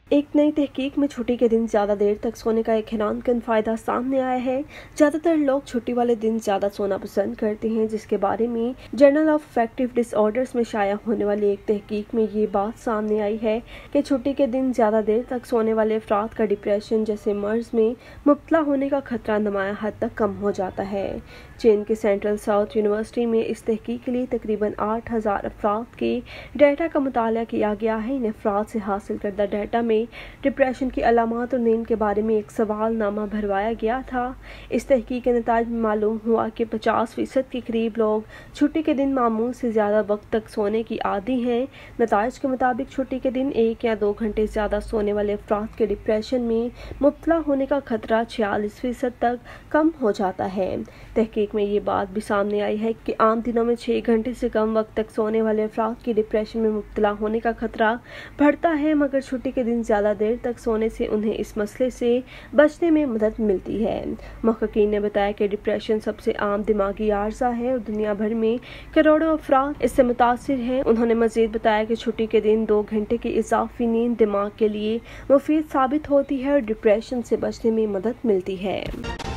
एक नई तहकीक में छुट्टी के दिन ज़्यादा देर तक सोने का एक हैरानकुन फ़ायदा सामने आया है। ज़्यादातर लोग छुट्टी वाले दिन ज़्यादा सोना पसंद करते हैं, जिसके बारे में जर्नल ऑफ अफेक्टिव डिसऑर्डर्स में शाया होने वाली एक तहकीक में ये बात सामने आई है कि छुट्टी के दिन ज़्यादा देर तक सोने वाले अफराद का डिप्रेशन जैसे मर्ज में मुब्तला होने का खतरा नुमाया हद तक कम हो जाता है। चीन के सेंट्रल साउथ यूनिवर्सिटी में इस तहकीक के लिए तकरीबन 8,000 अफराद के डाटा का मुताला किया गया है। इन अफराद से हासिल करदा डाटा में डिप्रेशन की अलामात और नींद के बारे में एक सवालनामा भरवाया गया था। इस तहकीक के नताज में मालूम हुआ कि 50% के करीब लोग छुट्टी के दिन मामूल से ज़्यादा वक्त तक सोने की आदी हैं। नताज के मुताबिक छुट्टी के दिन 1 या 2 घंटे ज़्यादा सोने वाले अफराद के डिप्रेशन में मुब्तला होने का खतरा 46% तक कम हो जाता है। तहकीक में ये बात भी सामने आई है कि आम दिनों में 6 घंटे से कम वक्त तक सोने वाले अफराद की डिप्रेशन में मुब्तला होने का खतरा बढ़ता है, मगर छुट्टी के दिन ज़्यादा देर तक सोने से उन्हें इस मसले से बचने में मदद मिलती है। मुहक्किकीन ने बताया कि डिप्रेशन सबसे आम दिमागी आर्जा है और दुनिया भर में करोड़ों अफराद इससे मुतासिर हैं। उन्होंने मजीद बताया कि छुट्टी के दिन 2 घंटे की इजाफी नींद दिमाग के लिए मुफीद साबित होती है और डिप्रेशन से बचने में मदद मिलती है।